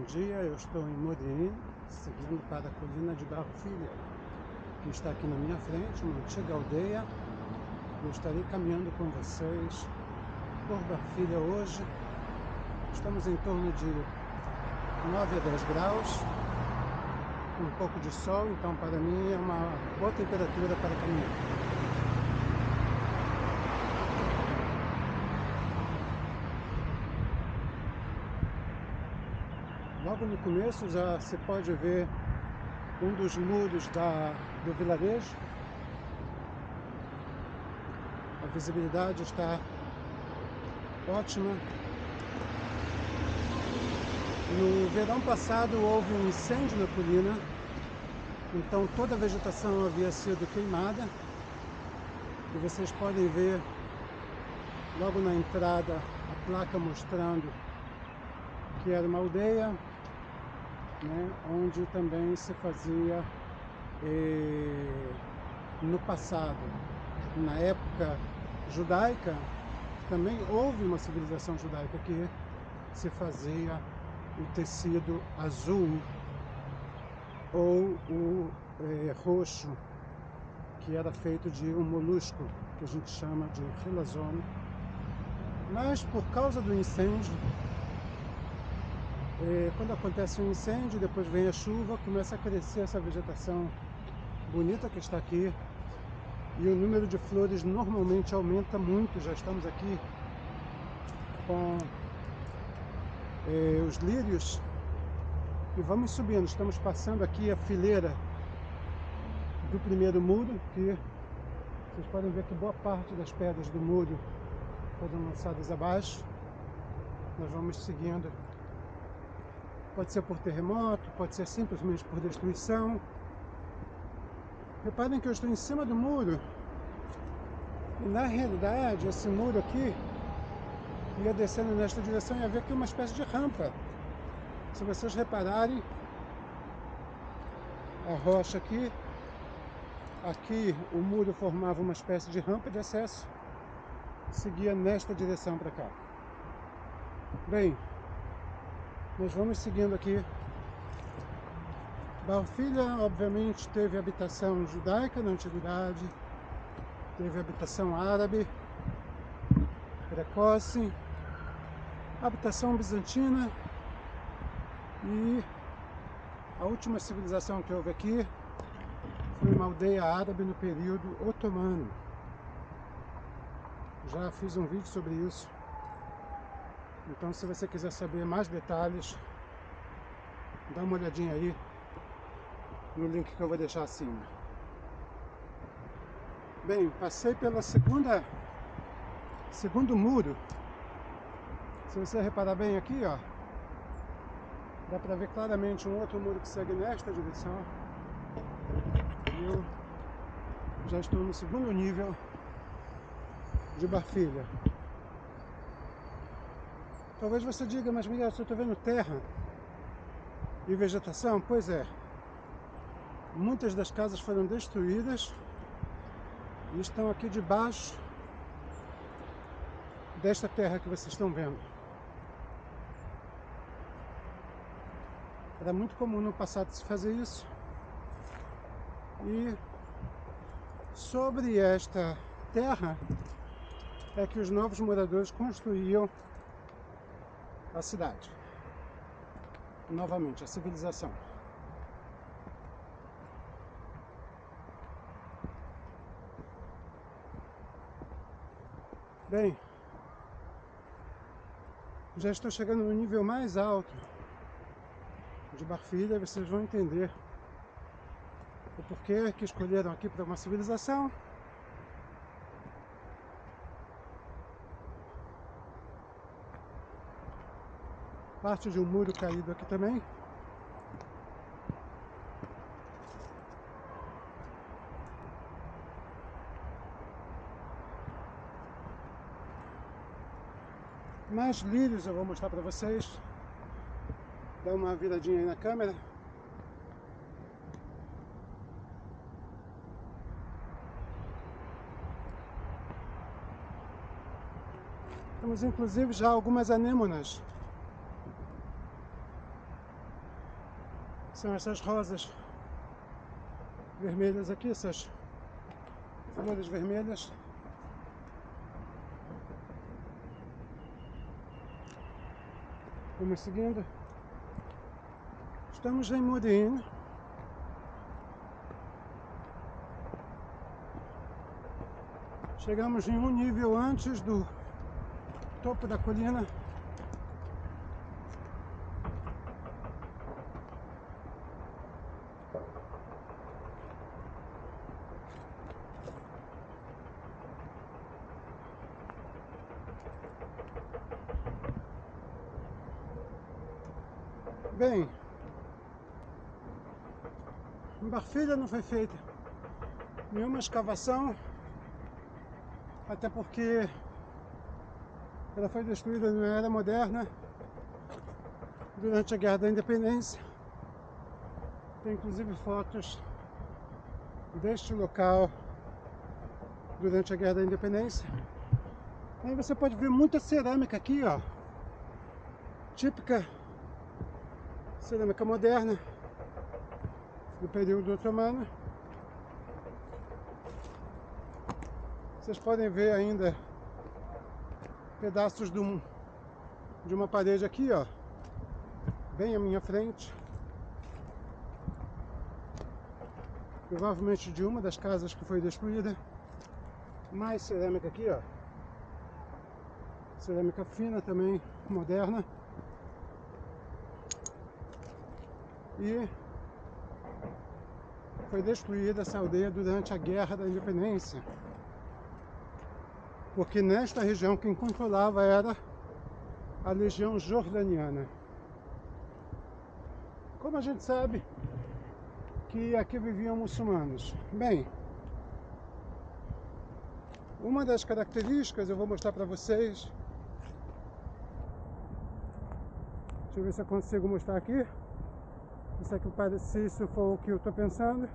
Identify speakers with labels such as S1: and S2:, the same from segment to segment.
S1: dia, eu estou em Morim, seguindo para a colina de Barfilha, que está aqui na minha frente, uma antiga aldeia. Eu estarei caminhando com vocês por Barfilha hoje. Estamos em torno de 9 a 10 graus, com um pouco de sol, então para mim é uma boa temperatura para caminhar. Logo no começo já se pode ver um dos muros do vilarejo. A visibilidade está ótima. No verão passado houve um incêndio na colina, então toda a vegetação havia sido queimada. E vocês podem ver logo na entrada a placa mostrando que era uma aldeia, né, onde também se fazia no passado, na época judaica, também houve uma civilização judaica que se fazia o tecido azul ou o roxo, que era feito de um molusco que a gente chama de rilazone. Mas por causa do incêndio, quando acontece um incêndio, depois vem a chuva, começa a crescer essa vegetação bonita que está aqui, e o número de flores normalmente aumenta muito. Já estamos aqui com os lírios e vamos subindo. Estamos passando aqui a fileira do primeiro muro, que vocês podem ver que boa parte das pedras do muro foram lançadas abaixo. Nós vamos seguindo. Pode ser por terremoto, pode ser simplesmente por destruição. Reparem que eu estou em cima do muro e na realidade esse muro aqui ia descendo nesta direção e ia ver aqui uma espécie de rampa. Se vocês repararem, a rocha aqui o muro formava uma espécie de rampa de acesso, seguia nesta direção para cá. Bem, nós vamos seguindo aqui. Barfilha, obviamente, teve habitação judaica na antiguidade, teve habitação árabe precoce, habitação bizantina, e a última civilização que houve aqui foi uma aldeia árabe no período otomano. Já fiz um vídeo sobre isso. Então, se você quiser saber mais detalhes, dá uma olhadinha aí no link que eu vou deixar acima. Bem, passei pela segundo muro. Se você reparar bem aqui, ó, dá para ver claramente um outro muro que segue nesta direção. E eu já estou no segundo nível de Barfilha. Talvez você diga, mas Miguel, eu estou vendo terra e vegetação. Pois é, muitas das casas foram destruídas e estão aqui debaixo desta terra que vocês estão vendo. Era muito comum no passado se fazer isso. E sobre esta terra é que os novos moradores construíam a cidade. Novamente, a civilização. Bem, já estou chegando no nível mais alto de Barfilha. Vocês vão entender o porquê que escolheram aqui para uma civilização. Parte de um muro caído aqui também. Mais lírios eu vou mostrar para vocês. Dá uma viradinha aí na câmera. Temos inclusive já algumas anêmonas São essas rosas vermelhas aqui, essas flores vermelhas. Vamos seguindo. Estamos em Modi'in. Chegamos em um nível antes do topo da colina. Bem, em Barfilha não foi feita nenhuma escavação, até porque ela foi destruída na era moderna, durante a Guerra da Independência. Tem inclusive fotos deste local durante a Guerra da Independência. Aí você pode ver muita cerâmica aqui, ó, típica cerâmica moderna do período otomano. Vocês podem ver ainda pedaços de uma parede aqui, ó, bem à minha frente. Provavelmente de uma das casas que foi destruída. Mais cerâmica aqui, ó. Cerâmica fina também, moderna. E foi destruída essa aldeia durante a Guerra da Independência, porque nesta região quem controlava era a Legião Jordaniana. Como a gente sabe que aqui viviam muçulmanos? Bem, uma das características eu vou mostrar para vocês. Deixa eu ver se eu consigo mostrar aqui. Se isso for o que eu estou pensando.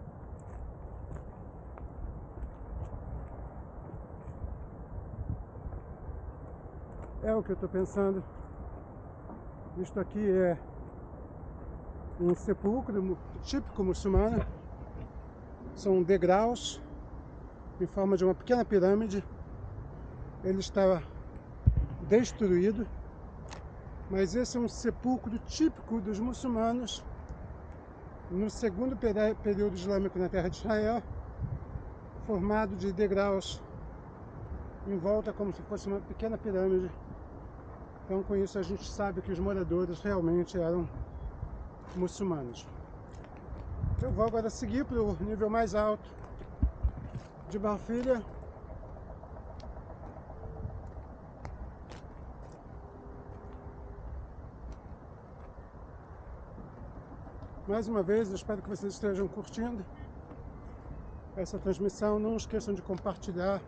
S1: É o que eu estou pensando. Isto aqui é um sepulcro típico muçulmano. São degraus em forma de uma pequena pirâmide. Ele está destruído, mas esse é um sepulcro típico dos muçulmanos no segundo período islâmico na terra de Israel, formado de degraus em volta como se fosse uma pequena pirâmide. Então com isso a gente sabe que os moradores realmente eram muçulmanos. Eu vou agora seguir para o nível mais alto de Barfilha. Mais uma vez, eu espero que vocês estejam curtindo essa transmissão. Não esqueçam de compartilhar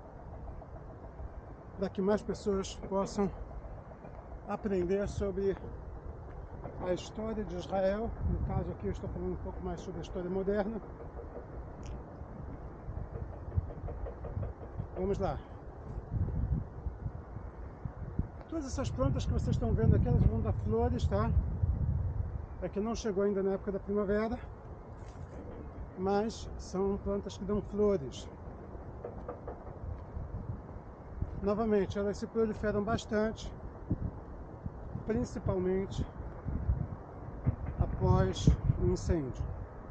S1: para que mais pessoas possam aprender sobre a história de Israel. No caso aqui eu estou falando um pouco mais sobre a história moderna. Vamos lá. Todas essas plantas que vocês estão vendo aqui, elas vão dar flores, tá? É que não chegou ainda na época da primavera, mas são plantas que dão flores. Novamente, elas se proliferam bastante, principalmente após o incêndio.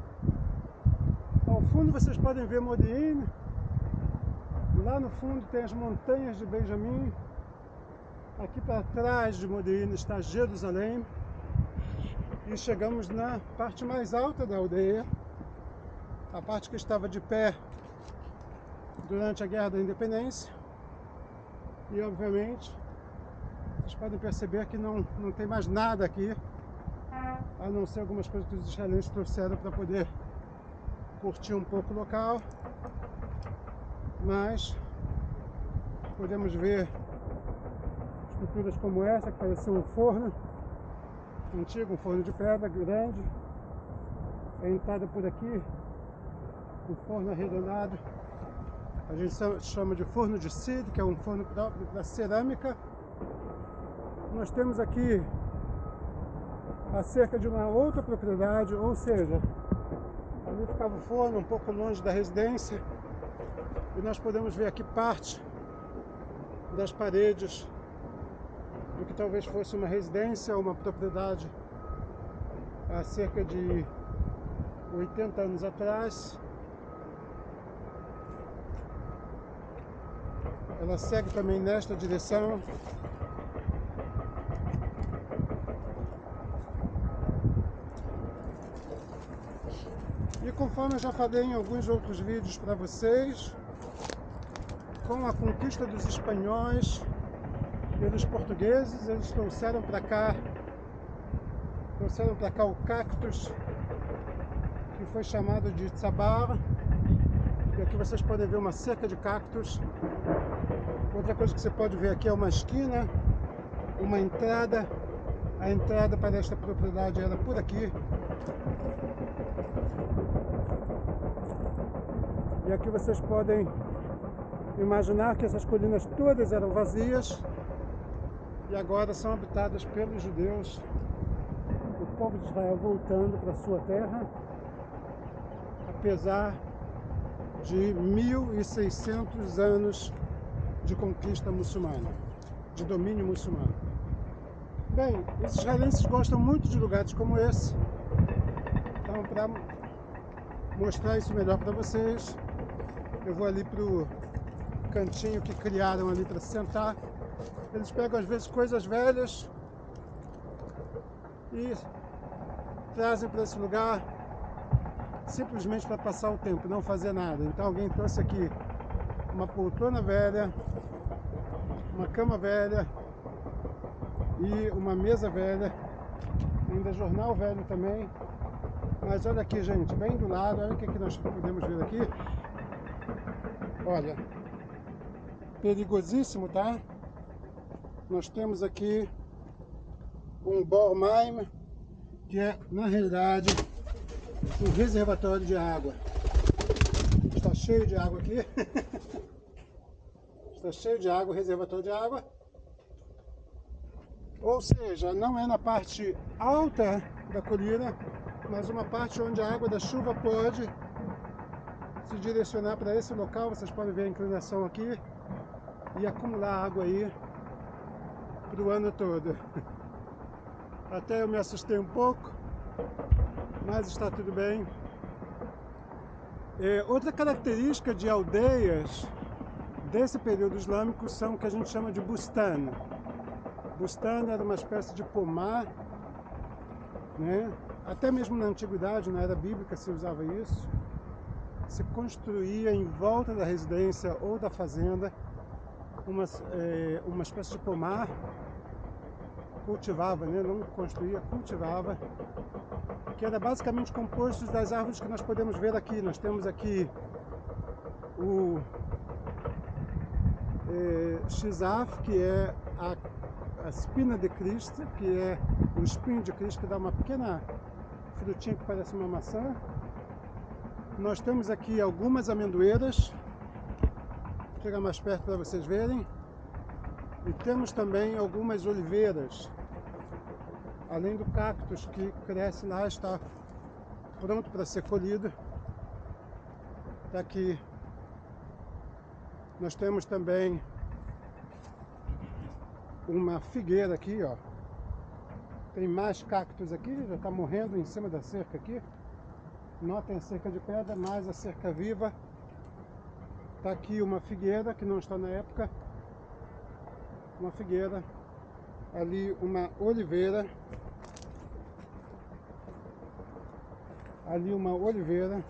S1: Ao fundo vocês podem ver Modi'in. Lá no fundo tem as montanhas de Benjamim. Aqui para trás de Modi'in está Jerusalém. E chegamos na parte mais alta da aldeia, a parte que estava de pé durante a Guerra da Independência. E obviamente vocês podem perceber que não tem mais nada aqui, a não ser algumas coisas que os israelenses trouxeram para poder curtir um pouco o local. Mas podemos ver estruturas como essa, que parece um forno antigo, um forno de pedra grande. A entrada por aqui, um forno arredondado, a gente chama de forno de Sid, que é um forno próprio para cerâmica. Nós temos aqui acerca de uma outra propriedade, ou seja, ali ficava o forno um pouco longe da residência, e nós podemos ver aqui parte das paredes do que talvez fosse uma residência ou uma propriedade há cerca de 80 anos atrás. Ela segue também nesta direção. E conforme eu já falei em alguns outros vídeos para vocês, com a conquista dos espanhóis pelos portugueses, eles trouxeram para cá o cactus, que foi chamado de tzabar. E aqui vocês podem ver uma cerca de cactus. Outra coisa que você pode ver aqui é uma esquina, uma entrada. A entrada para esta propriedade era por aqui. E aqui vocês podem imaginar que essas colinas todas eram vazias e agora são habitadas pelos judeus, o povo de Israel voltando para sua terra, apesar de 1600 anos de conquista muçulmana, de domínio muçulmano. Bem, os israelenses gostam muito de lugares como esse, então para mostrar isso melhor para vocês, eu vou ali para o cantinho que criaram ali para sentar. Eles pegam às vezes coisas velhas e trazem para esse lugar simplesmente para passar o tempo, não fazer nada. Então alguém trouxe aqui uma poltrona velha, uma cama velha e uma mesa velha, ainda jornal velho também. Mas olha aqui, gente, bem do lado, olha o que nós podemos ver aqui. Olha, perigosíssimo, tá? Nós temos aqui um Bor Maim, que é, na realidade, um reservatório de água. Está cheio de água aqui. Está cheio de água, reservatório de água. Ou seja, não é na parte alta da colina, mas uma parte onde a água da chuva pode se direcionar para esse local. Vocês podem ver a inclinação aqui e acumular água aí para o ano todo. Até eu me assustei um pouco, mas está tudo bem. Outra característica de aldeias desse período islâmico são o que a gente chama de bustan. Bustan era uma espécie de pomar, né? Até mesmo na antiguidade, na era bíblica, se usava isso. Se construía em volta da residência ou da fazenda uma espécie de pomar. Cultivava, né? Não construía, cultivava, que era basicamente composto das árvores que nós podemos ver aqui. Nós temos aqui o Shizaf, que é a espina de Cristo, que é o espinho de Cristo, que dá uma pequena frutinha que parece uma maçã. Nós temos aqui algumas amendoeiras, vou chegar mais perto para vocês verem, e temos também algumas oliveiras, além do cactus que cresce lá, está pronto para ser colhido. Aqui nós temos também uma figueira aqui, ó. Tem mais cactos aqui, já está morrendo em cima da cerca aqui. Notem a cerca de pedra, mais a cerca viva. Está aqui uma figueira que não está na época. Uma figueira. Ali uma oliveira. Ali uma oliveira.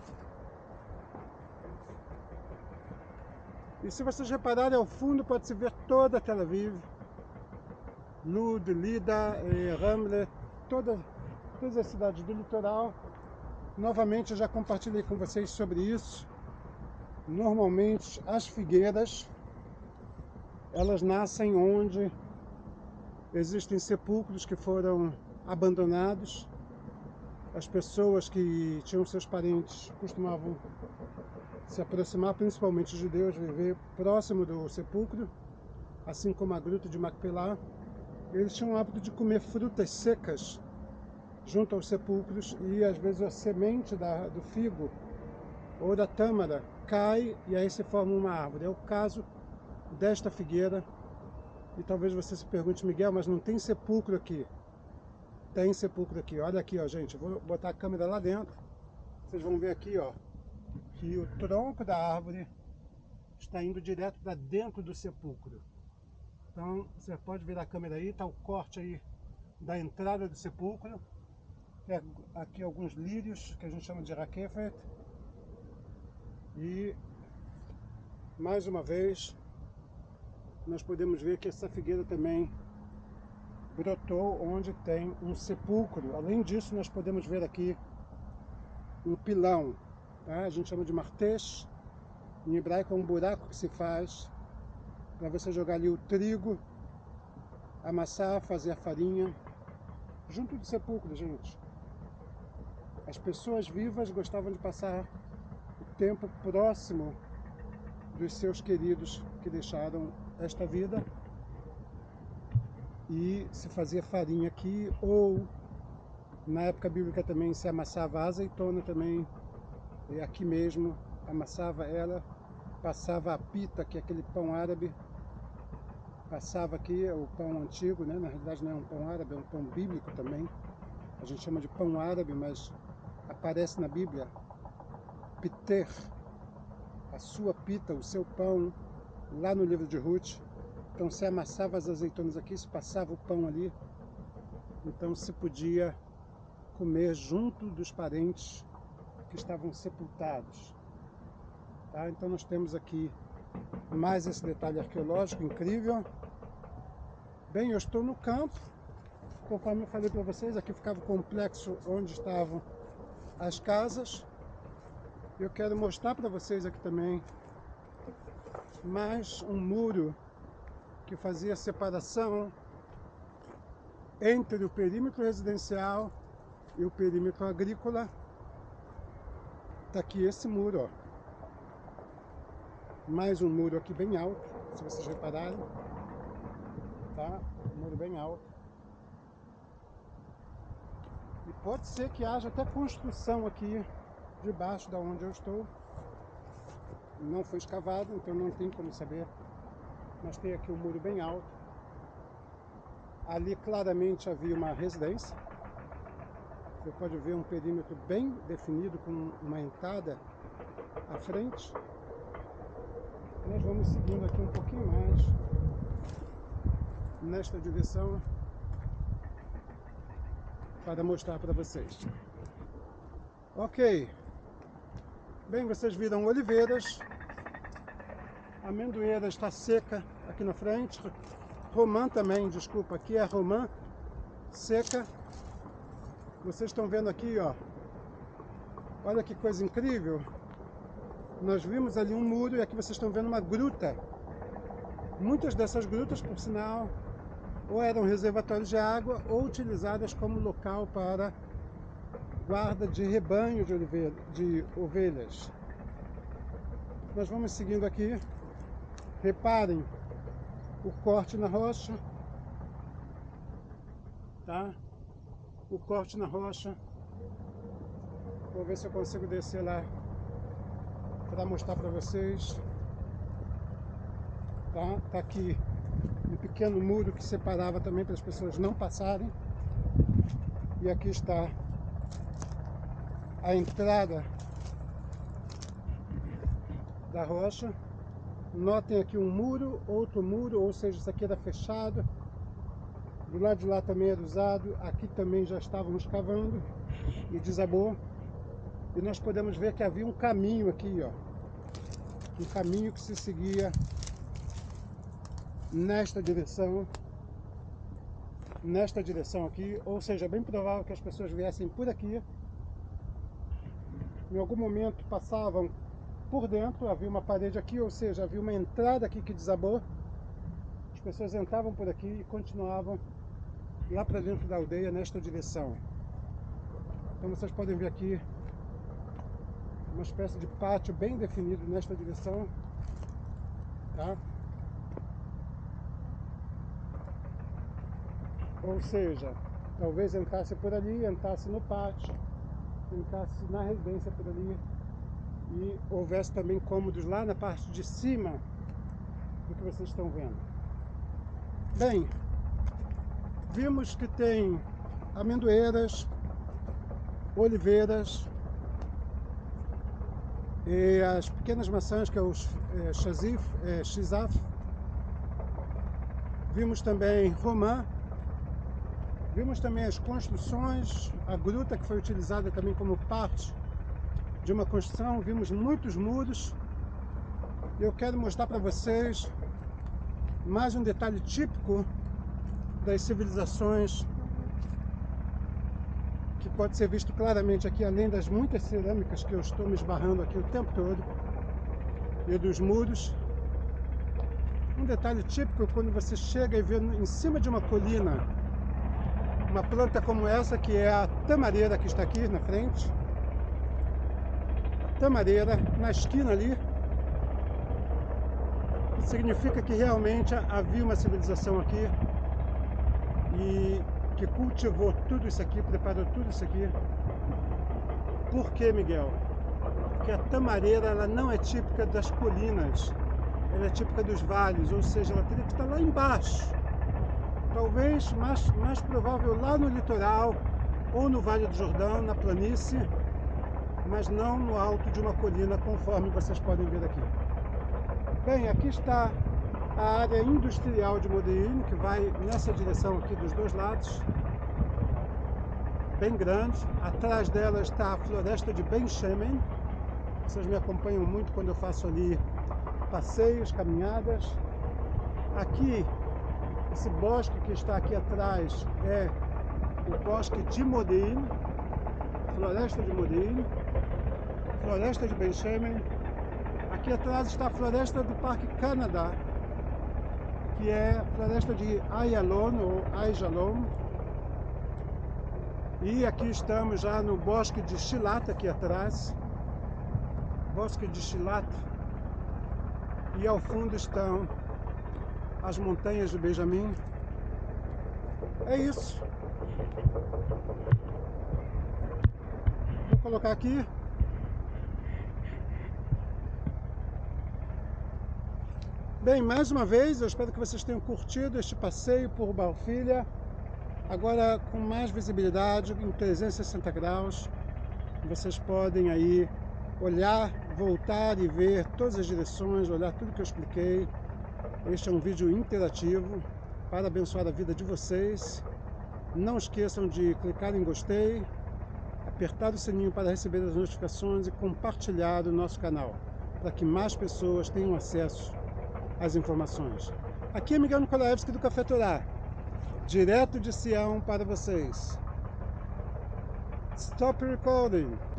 S1: E se vocês repararem ao fundo, pode-se ver toda Tel Aviv. Lud, Lida, Ramle, todas as cidades do litoral. Novamente eu já compartilhei com vocês sobre isso. Normalmente as figueiras, elas nascem onde existem sepulcros que foram abandonados. As pessoas que tinham seus parentes costumavam se aproximar, principalmente os judeus, viver próximo do sepulcro, assim como a gruta de Macpelá. Eles tinham o hábito de comer frutas secas junto aos sepulcros, e às vezes a semente do figo ou da tâmara cai e aí se forma uma árvore. É o caso desta figueira. E talvez você se pergunte: Miguel, mas não tem sepulcro aqui? Tem sepulcro aqui. Olha aqui, ó, gente. Vou botar a câmera lá dentro. Vocês vão ver aqui, ó, que o tronco da árvore está indo direto para dentro do sepulcro. Então você pode virar a câmera aí, tá o corte aí da entrada do sepulcro. Aqui alguns lírios que a gente chama de raquefet. E mais uma vez nós podemos ver que essa figueira também brotou onde tem um sepulcro. Além disso, nós podemos ver aqui um pilão, tá? A gente chama de martês. Em hebraico é um buraco que se faz para você jogar ali o trigo, amassar, fazer a farinha, junto do sepulcro, gente. As pessoas vivas gostavam de passar o tempo próximo dos seus queridos que deixaram esta vida, e se fazia farinha aqui, ou na época bíblica também se amassava a azeitona também, e aqui mesmo amassava ela, passava a pita, que é aquele pão árabe, passava aqui o pão antigo, né? Na realidade não é um pão árabe, é um pão bíblico também. A gente chama de pão árabe, mas aparece na Bíblia piter, a sua pita, o seu pão, lá no livro de Ruth. Então se amassava as azeitonas aqui, se passava o pão ali, então se podia comer junto dos parentes que estavam sepultados. Tá? Então nós temos aqui mais esse detalhe arqueológico incrível. Bem, eu estou no campo, conforme eu falei para vocês, aqui ficava o complexo onde estavam as casas. Eu quero mostrar para vocês aqui também mais um muro que fazia separação entre o perímetro residencial e o perímetro agrícola. Tá aqui esse muro, ó. Mais um muro aqui bem alto, se vocês repararem, tá? Um muro bem alto. E pode ser que haja até construção aqui debaixo da onde eu estou. Não foi escavado, então não tem como saber. Mas tem aqui um muro bem alto. Ali claramente havia uma residência. Você pode ver um perímetro bem definido com uma entrada à frente. Nós vamos seguindo aqui um pouquinho mais nesta direção para mostrar para vocês. Ok. Bem, vocês viram oliveiras. A amendoeira está seca aqui na frente. Romã também, desculpa, aqui é romã seca. Vocês estão vendo aqui, ó. Olha que coisa incrível. Nós vimos ali um muro e aqui vocês estão vendo uma gruta. Muitas dessas grutas, por sinal, ou eram reservatórios de água ou utilizadas como local para guarda de rebanho de ovelhas. Nós vamos seguindo aqui. Reparem o corte na rocha, tá? O corte na rocha. Vou ver se eu consigo descer lá para mostrar para vocês. Tá aqui um pequeno muro que separava também para as pessoas não passarem. E aqui está a entrada da rocha. Notem aqui um muro, outro muro, ou seja, isso aqui era fechado. Do lado de lá também era usado. Aqui também já estávamos cavando e desabou. E nós podemos ver que havia um caminho aqui, ó. Um caminho que se seguia nesta direção aqui, ou seja, é bem provável que as pessoas viessem por aqui. Em algum momento passavam por dentro, havia uma parede aqui, ou seja, havia uma entrada aqui que desabou. As pessoas entravam por aqui e continuavam lá para dentro da aldeia nesta direção. Então vocês podem ver aqui uma espécie de pátio bem definido nesta direção, tá? Ou seja, talvez entrasse por ali, entrasse no pátio, entrasse na residência por ali, e houvesse também cômodos lá na parte de cima do que vocês estão vendo. Bem, vimos que tem amendoeiras, oliveiras e as pequenas maçãs, que é o Chizaf. Vimos também romã. Vimos também as construções, a gruta que foi utilizada também como parte de uma construção. Vimos muitos muros. E eu quero mostrar para vocês mais um detalhe típico das civilizações, que pode ser visto claramente aqui, além das muitas cerâmicas que eu estou me esbarrando aqui o tempo todo, e dos muros. Um detalhe típico quando você chega e vê em cima de uma colina uma planta como essa, que é a tamareira, que está aqui na frente. Tamareira, na esquina ali, significa que realmente havia uma civilização aqui e que cultivou tudo isso aqui, preparou tudo isso aqui. Por que, Miguel? Porque a tamareira, ela não é típica das colinas, ela é típica dos vales, ou seja, ela teria que estar lá embaixo. Talvez mais provável lá no litoral, ou no Vale do Jordão, na planície, mas não no alto de uma colina, conforme vocês podem ver aqui. Bem, aqui está a área industrial de Modi'in, que vai nessa direção aqui dos dois lados, bem grande. Atrás dela está a floresta de Ben Shemen. Vocês me acompanham muito quando eu faço ali passeios, caminhadas. Aqui, esse bosque que está aqui atrás é o bosque de Modi'in, floresta de Modi'in, floresta de Ben Shemen. Aqui atrás está a floresta do Parque Canadá, que é a floresta de Ayalon ou Aijalon. E aqui estamos já no bosque de Xilat, aqui atrás, bosque de Xilat, e ao fundo estão as montanhas de Benjamin. É isso. Vou colocar aqui. Bem, mais uma vez, eu espero que vocês tenham curtido este passeio por Barfilha, agora com mais visibilidade, em 360 graus. Vocês podem aí olhar, voltar e ver todas as direções, olhar tudo que eu expliquei. Este é um vídeo interativo para abençoar a vida de vocês. Não esqueçam de clicar em gostei, apertar o sininho para receber as notificações e compartilhar o nosso canal, para que mais pessoas tenham acesso às informações. Aqui é Miguel Nikolaevski do Café Torá, direto de Sião para vocês. Stop recording.